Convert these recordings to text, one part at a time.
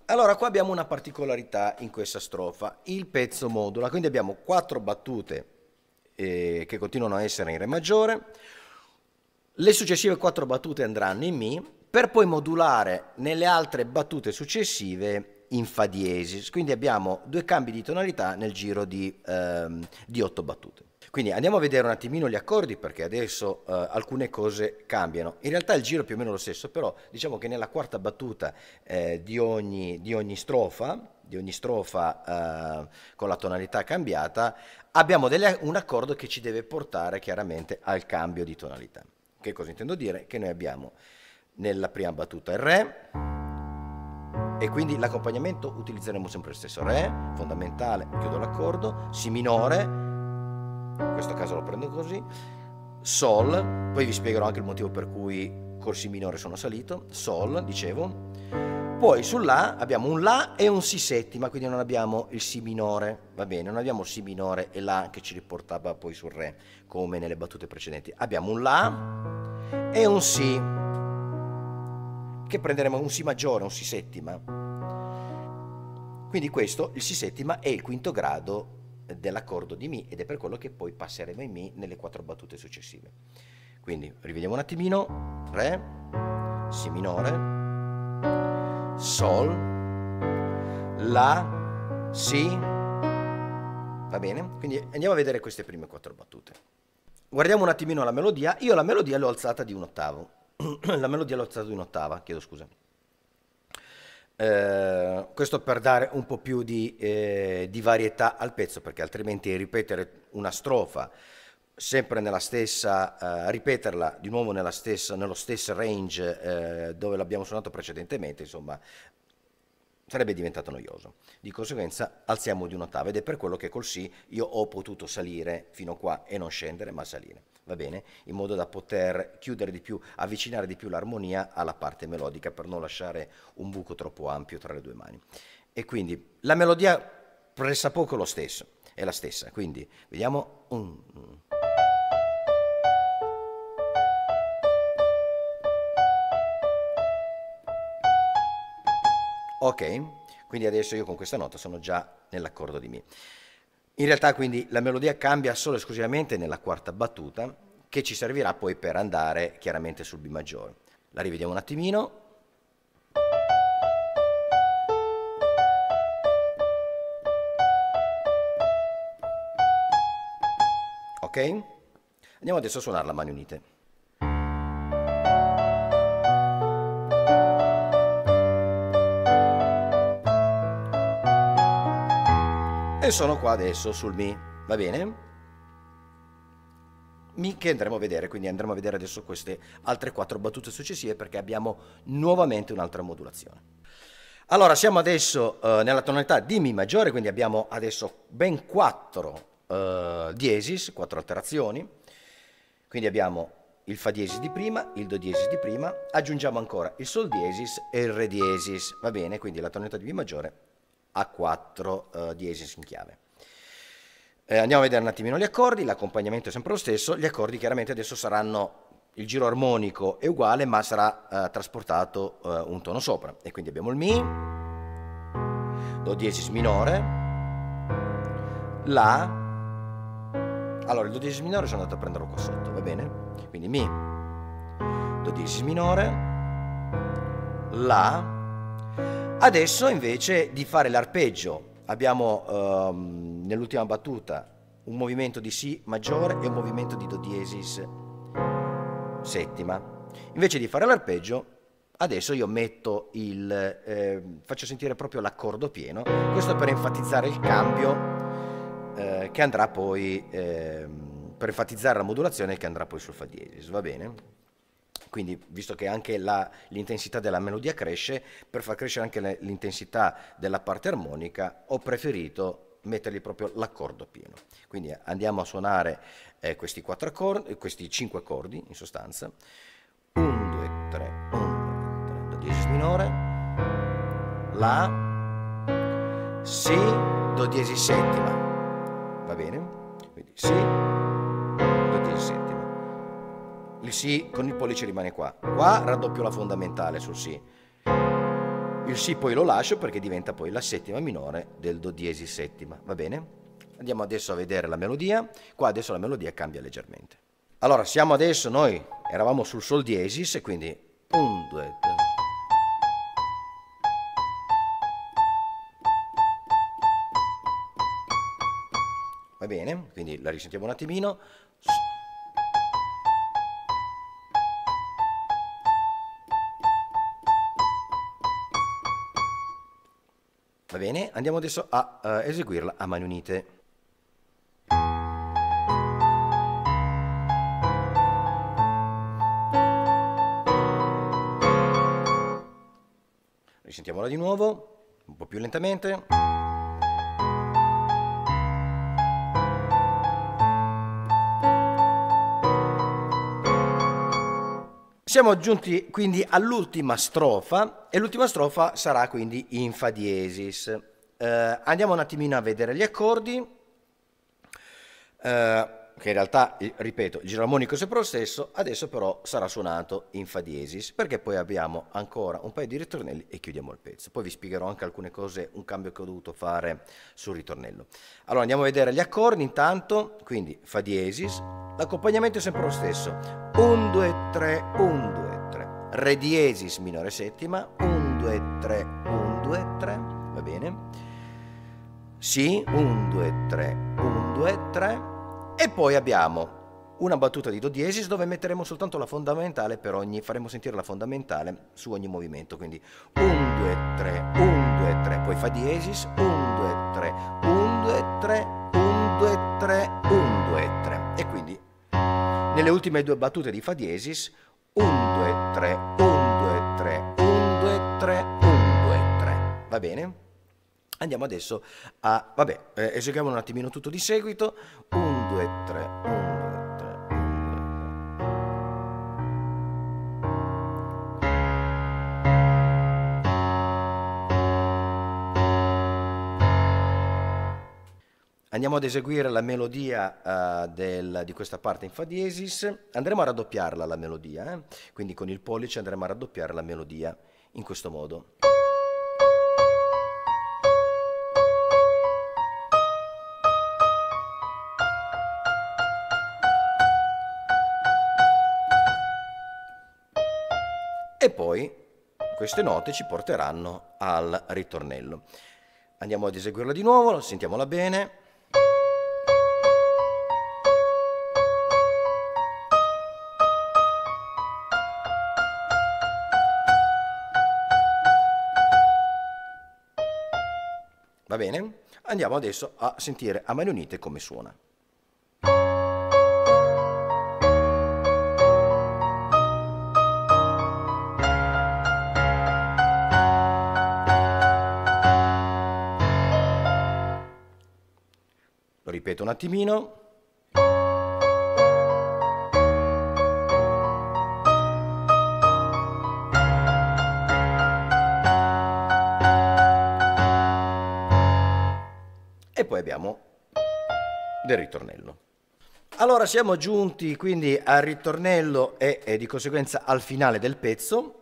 Allora, qua abbiamo una particolarità in questa strofa. Il pezzo modula, quindi abbiamo 4 battute che continuano a essere in Re maggiore, le successive 4 battute andranno in Mi, per poi modulare nelle altre battute successive in Fa diesis. Quindi abbiamo 2 cambi di tonalità nel giro di 8 battute. Quindi andiamo a vedere un attimino gli accordi perché adesso alcune cose cambiano. In realtà il giro è più o meno lo stesso, però diciamo che nella quarta battuta di ogni strofa con la tonalità cambiata, abbiamo un accordo che ci deve portare chiaramente al cambio di tonalità. Che cosa intendo dire? Che noi abbiamo nella prima battuta il Re, e quindi l'accompagnamento utilizzeremo sempre lo stesso: Re, fondamentale, chiudo l'accordo, Si minore, in questo caso lo prendo così, Sol, poi vi spiegherò anche il motivo per cui col Si minore sono salito, Sol, dicevo, poi sul La abbiamo un La e un Si settima, quindi non abbiamo il Si minore, va bene, non abbiamo Si minore e La che ci riportava poi sul Re, come nelle battute precedenti, abbiamo un La e un Si, che prenderemo un Si maggiore, un Si settima, quindi questo, il Si settima, è il quinto grado dell'accordo di Mi ed è per quello che poi passeremo in Mi nelle 4 battute successive. Quindi rivediamo un attimino: Re, Si minore, Sol, La, Si, va bene? Quindi andiamo a vedere queste prime 4 battute. Guardiamo un attimino la melodia. Io la melodia l'ho alzata di un ottavo. La melodia l'ho alzata di un'ottava, chiedo scusa. Questo per dare un po' più di varietà al pezzo, perché altrimenti ripetere una strofa sempre nella stessa, ripeterla di nuovo nello stesso range dove l'abbiamo suonato precedentemente, insomma, sarebbe diventato noioso. Di conseguenza alziamo di un'ottava ed è per quello che col Si io ho potuto salire fino qua e non scendere ma salire, va bene? In modo da poter chiudere di più, avvicinare di più l'armonia alla parte melodica per non lasciare un buco troppo ampio tra le due mani. E quindi la melodia pressappoco lo stesso, è la stessa, quindi vediamo ok, quindi adesso io con questa nota sono già nell'accordo di Mi. In realtà quindi la melodia cambia solo e esclusivamente nella quarta battuta, che ci servirà poi per andare chiaramente sul B maggiore. La rivediamo un attimino. Ok? Andiamo adesso a suonarla a mani unite. E sono qua adesso sul Mi, va bene? Mi che andremo a vedere, quindi andremo a vedere adesso queste altre 4 battute successive perché abbiamo nuovamente un'altra modulazione. Allora, siamo adesso nella tonalità di Mi maggiore, quindi abbiamo adesso ben 4 diesis, 4 alterazioni, quindi abbiamo il Fa diesis di prima, il Do diesis di prima, aggiungiamo ancora il Sol diesis e il Re diesis, va bene? Quindi la tonalità di Mi maggiore a 4 diesis in chiave. Andiamo a vedere un attimino gli accordi, l'accompagnamento è sempre lo stesso, gli accordi chiaramente adesso saranno, il giro armonico è uguale ma sarà trasportato un tono sopra, e quindi abbiamo il Mi, Do diesis minore, La, allora il Do diesis minore sono andato a prenderlo qua sotto, va bene? Quindi Mi, Do diesis minore, La. Adesso invece di fare l'arpeggio abbiamo nell'ultima battuta un movimento di Si maggiore e un movimento di Do diesis settima. Invece di fare l'arpeggio adesso io metto faccio sentire proprio l'accordo pieno, questo per enfatizzare il cambio che andrà poi, per enfatizzare la modulazione che andrà poi sul Fa diesis, va bene? Quindi, visto che anche l'intensità della melodia cresce, per far crescere anche l'intensità della parte armonica, ho preferito mettergli proprio l'accordo pieno. Quindi andiamo a suonare questi 4 accordi, questi 5 accordi in sostanza. 1, 2, 3, 1, 2, 3, Do diesis minore, La, Si, Do diesis settima, va bene? Quindi Si, Do diesis settima. Il Si con il pollice rimane qua. Qua raddoppio la fondamentale sul Si. Il il Si poi lo lascio perché diventa poi la settima minore del Do diesis settima, va bene? Andiamo adesso a vedere la melodia, qua adesso la melodia cambia leggermente. Allora, siamo adesso, noi eravamo sul Sol diesis, e quindi 1, 2, 3. Va bene, quindi la risentiamo un attimino. Va bene, andiamo adesso a eseguirla a mani unite. Risentiamola di nuovo, un po' più lentamente. Siamo giunti quindi all'ultima strofa, e l'ultima strofa sarà quindi in Fa diesis. Andiamo un attimino a vedere gli accordi, che in realtà, ripeto, il giro armonico è sempre lo stesso, adesso però sarà suonato in Fa diesis, perché poi abbiamo ancora un paio di ritornelli e chiudiamo il pezzo. Poi vi spiegherò anche alcune cose, un cambio che ho dovuto fare sul ritornello. Allora andiamo a vedere gli accordi intanto, quindi Fa diesis, l'accompagnamento è sempre lo stesso, 1, 2, 3, 1, 2, 3, Re diesis minore settima, 1, 2, 3, 1, 2, 3, va bene? Si, 1, 2, 3, 1, 2, 3, e poi abbiamo una battuta di Do diesis dove metteremo soltanto la fondamentale per ogni, faremo sentire la fondamentale su ogni movimento, quindi 1, 2, 3, 1, 2, 3, poi Fa diesis, 1, 2, 3, 1, 2, 3, 1, 2, 3, 1, 2, 3, e quindi nelle ultime due battute di Fa diesis 1, 2, 3, 1, 2, 3, 1, 2, 3, 1, 2, 3, va bene? Andiamo adesso a, vabbè, eseguiamo un attimino tutto di seguito, 1, 2, 3, 1, 2, 3, 1, 2, 3. Andiamo ad eseguire la melodia di questa parte in Fa diesis, andremo a raddoppiarla la melodia, quindi con il pollice andremo a raddoppiare la melodia in questo modo. E poi queste note ci porteranno al ritornello. Andiamo ad eseguirla di nuovo, sentiamola bene. Va bene? Andiamo adesso a sentire a mani unite come suona. Lo ripeto un attimino. E poi abbiamo del ritornello. Allora siamo giunti quindi al ritornello e di conseguenza al finale del pezzo.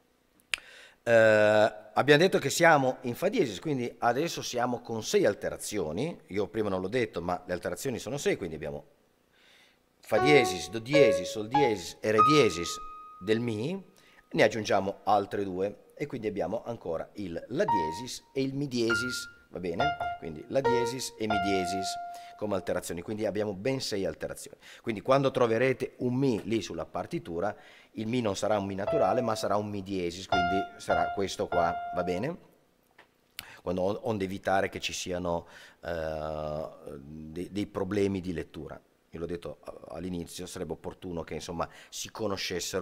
Abbiamo detto che siamo in Fa diesis, quindi adesso siamo con 6 alterazioni. Io prima non l'ho detto, ma le alterazioni sono 6, quindi abbiamo Fa diesis, Do diesis, Sol diesis e Re diesis del Mi, ne aggiungiamo altre 2 e quindi abbiamo ancora il La diesis e il Mi diesis, va bene? Quindi La diesis e Mi diesis come alterazioni, quindi abbiamo ben 6 alterazioni. Quindi quando troverete un Mi lì sulla partitura, il Mi non sarà un Mi naturale, ma sarà un Mi diesis, quindi sarà questo qua, va bene? Onde evitare che ci siano dei problemi di lettura. Io l'ho detto all'inizio, sarebbe opportuno che insomma si conoscesse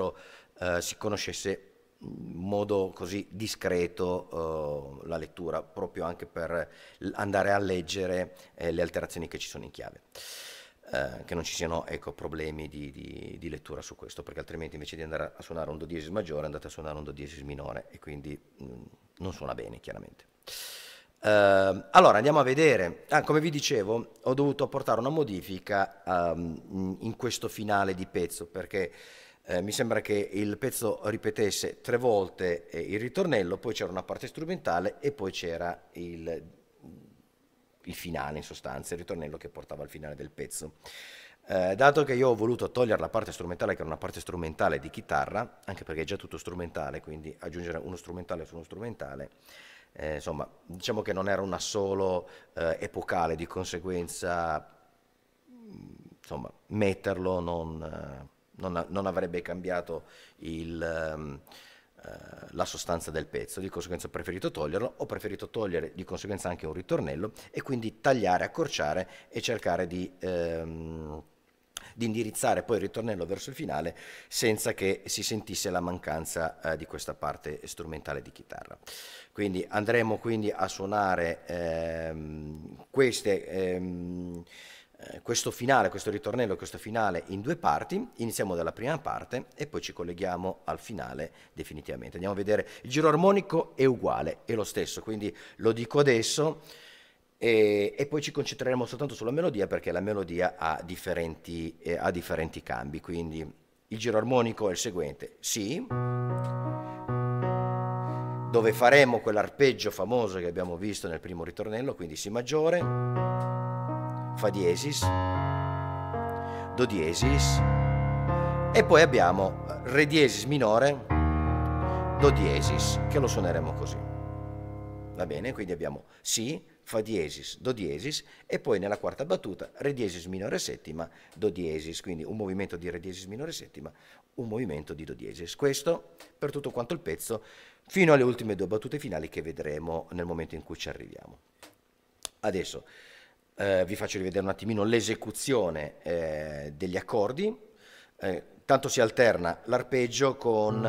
in modo così discreto la lettura, proprio anche per andare a leggere le alterazioni che ci sono in chiave. Che non ci siano problemi di lettura su questo, perché altrimenti invece di andare a suonare un Do diesis maggiore andate a suonare un Do diesis minore e quindi non suona bene, chiaramente. Allora andiamo a vedere, come vi dicevo ho dovuto apportare una modifica in questo finale di pezzo, perché mi sembra che il pezzo ripetesse 3 volte il ritornello, poi c'era una parte strumentale e poi c'era il finale, in sostanza, il ritornello che portava al finale del pezzo. Dato che io ho voluto togliere la parte strumentale, che era una parte strumentale di chitarra, anche perché è già tutto strumentale, quindi aggiungere uno strumentale su uno strumentale, insomma, diciamo che non era una solo epocale, di conseguenza, insomma, metterlo non avrebbe cambiato la sostanza del pezzo, di conseguenza ho preferito toglierlo, ho preferito togliere di conseguenza anche un ritornello e quindi tagliare, accorciare e cercare di indirizzare poi il ritornello verso il finale senza che si sentisse la mancanza di questa parte strumentale di chitarra. Quindi andremo quindi a suonare questo finale, questo ritornello, questo finale in 2 parti. Iniziamo dalla prima parte e poi ci colleghiamo al finale definitivamente. Andiamo a vedere, il giro armonico è uguale, è lo stesso, quindi lo dico adesso e poi ci concentreremo soltanto sulla melodia perché la melodia ha differenti cambi. Quindi il giro armonico è il seguente: Si, dove faremo quell'arpeggio famoso che abbiamo visto nel primo ritornello, quindi Si maggiore, Fa diesis, Do diesis e poi abbiamo Re diesis minore, Do diesis, che lo suoneremo così. Va bene? Quindi abbiamo Si, Fa diesis, Do diesis e poi nella quarta battuta Re diesis minore settima, Do diesis, quindi un movimento di Re diesis minore settima, un movimento di Do diesis. Questo per tutto quanto il pezzo, fino alle ultime 2 battute finali che vedremo nel momento in cui ci arriviamo. Adesso vi faccio rivedere un attimino l'esecuzione degli accordi, tanto si alterna l'arpeggio con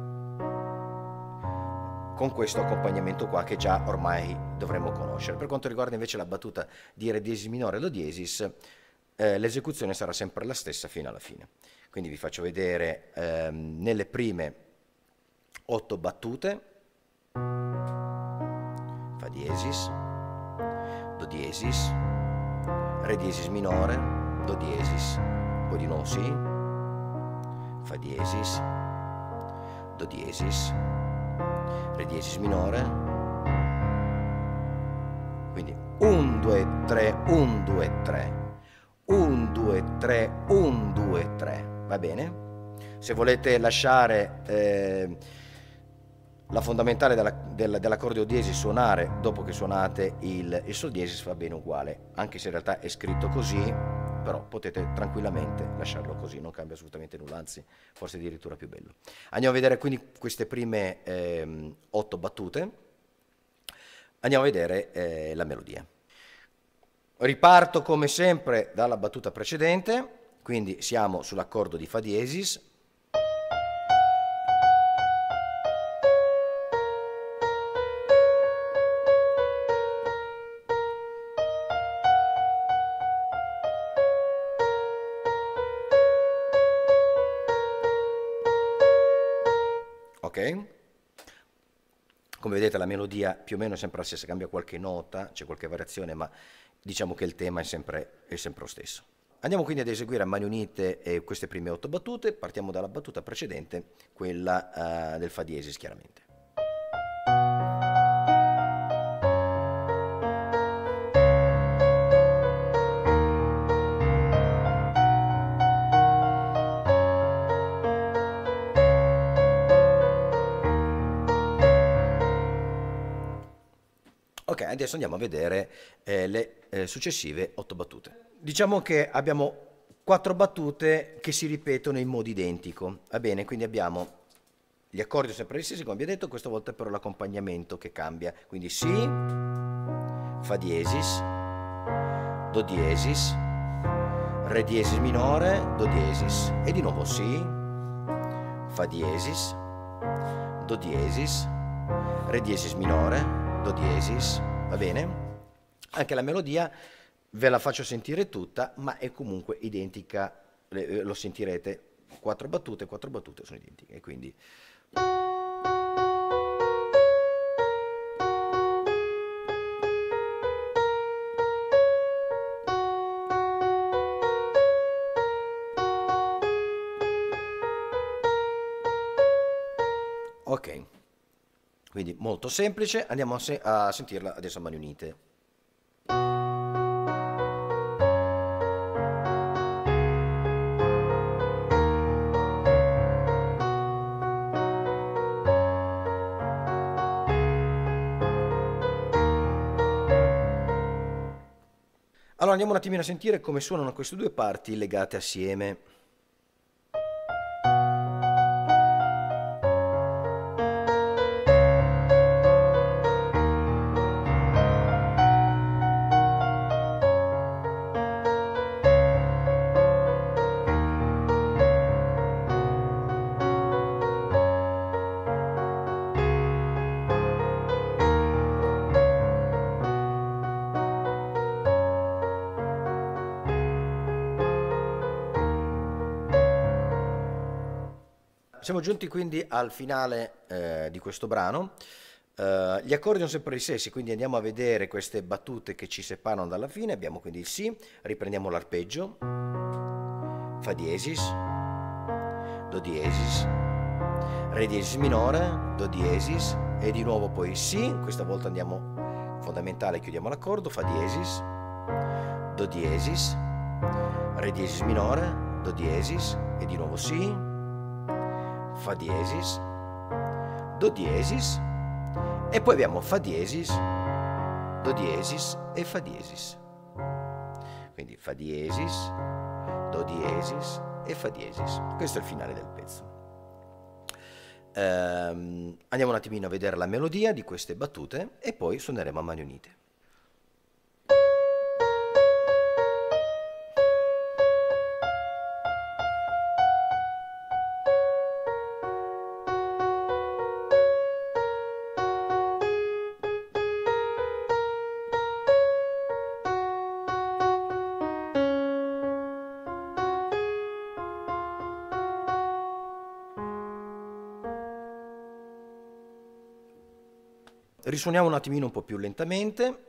questo accompagnamento qua che già ormai dovremmo conoscere. Per quanto riguarda invece la battuta di Re diesis minore e Do diesis, l'esecuzione sarà sempre la stessa fino alla fine. Quindi vi faccio vedere nelle prime 8 battute, Fa diesis, Do diesis, Re diesis minore, Do diesis, poi di nuovo Si, Fa diesis, Do diesis, Re diesis minore, quindi 1, 2, 3, 1, 2, 3, 1, 2, 3, 1, 2, 3, va bene? Se volete lasciare la fondamentale dell'accordo diesis suonare dopo che suonate il Sol diesis va bene uguale, anche se in realtà è scritto così, però potete tranquillamente lasciarlo così, non cambia assolutamente nulla, anzi forse addirittura più bello. Andiamo a vedere quindi queste prime 8 battute, andiamo a vedere la melodia. Riparto come sempre dalla battuta precedente, quindi siamo sull'accordo di Fa diesis. Ok? Come vedete la melodia più o meno è sempre la stessa, cambia qualche nota, c'è qualche variazione, ma diciamo che il tema è sempre lo stesso. Andiamo quindi ad eseguire a mani unite queste prime 8 battute, partiamo dalla battuta precedente, quella del Fa diesis chiaramente. Ok, adesso andiamo a vedere le successive 8 battute. Diciamo che abbiamo 4 battute che si ripetono in modo identico, va bene? Quindi abbiamo gli accordi sempre gli stessi, come abbiamo detto, questa volta però l'accompagnamento che cambia. Quindi Si, Fa diesis, Do diesis, Re diesis minore, Do diesis e di nuovo Si, Fa diesis, Do diesis, Re diesis minore, Do diesis, va bene? Anche la melodia ve la faccio sentire tutta, ma è comunque identica, lo sentirete, 4 battute sono identiche, quindi... Ok, quindi molto semplice, andiamo a sentirla adesso a mani unite. Allora andiamo un attimino a sentire come suonano queste due parti legate assieme. Siamo giunti quindi al finale di questo brano. Gli accordi sono sempre gli stessi, quindi andiamo a vedere queste battute che ci separano dalla fine. Abbiamo quindi il Si, riprendiamo l'arpeggio, Fa diesis, Do diesis, Re diesis minore, Do diesis e di nuovo poi il Si. Questa volta andiamo fondamentale, chiudiamo l'accordo, Fa diesis, Do diesis, Re diesis minore, Do diesis e di nuovo Si, Fa diesis, Do diesis e poi abbiamo Fa diesis, Do diesis e Fa diesis. Quindi Fa diesis, Do diesis e Fa diesis. Questo è il finale del pezzo. Andiamo un attimino a vedere la melodia di queste battute e poi suoneremo a mani unite. Risuoniamo un attimino un po' più lentamente.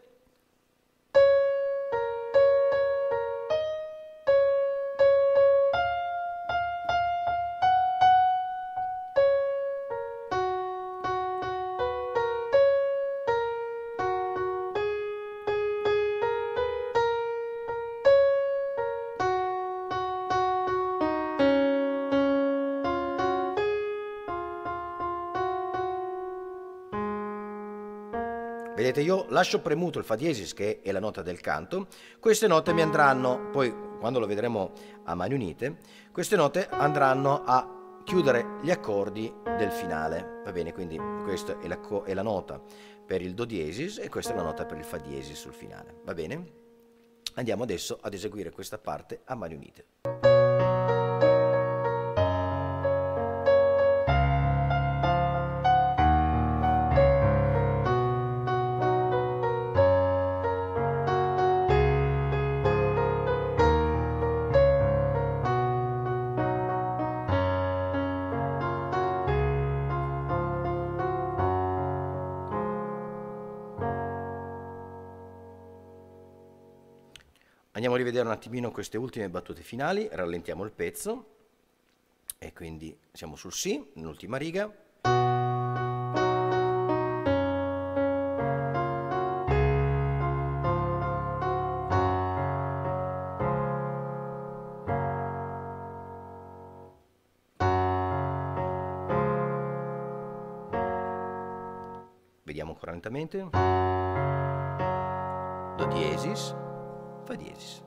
Vedete, io lascio premuto il Fa diesis, che è la nota del canto. Queste note mi andranno, poi quando lo vedremo a mani unite, queste note andranno a chiudere gli accordi del finale, va bene? Quindi questa è la nota per il Do diesis e questa è la nota per il Fa diesis sul finale, va bene? Andiamo adesso ad eseguire questa parte a mani unite. Andiamo a rivedere un attimino queste ultime battute finali, rallentiamo il pezzo e quindi siamo sul Si, nell'ultima riga. Vediamo ancora lentamente. Do diesis, Fa diesis.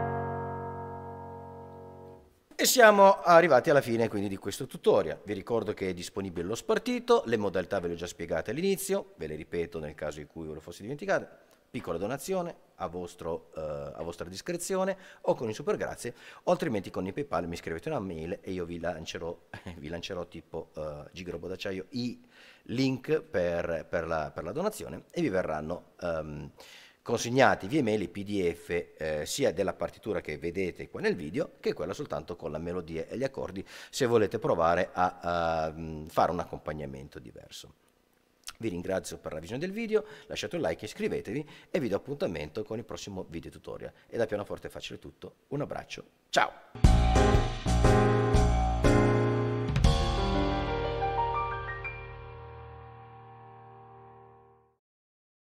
E siamo arrivati alla fine quindi di questo tutorial. Vi ricordo che è disponibile lo spartito, le modalità ve le ho già spiegate all'inizio, ve le ripeto nel caso in cui ve lo fosse dimenticate. Piccola donazione a vostra discrezione o con il super grazie, o altrimenti con il PayPal mi scrivete una mail e io vi lancerò tipo Gigrobo d'acciaio i link per la donazione e vi verranno consegnati via email i PDF sia della partitura che vedete qua nel video che quella soltanto con la melodia e gli accordi se volete provare a fare un accompagnamento diverso. Vi ringrazio per la visione del video, lasciate un like, iscrivetevi e vi do appuntamento con il prossimo video tutorial. E da Pianoforte Facile è tutto, un abbraccio, ciao!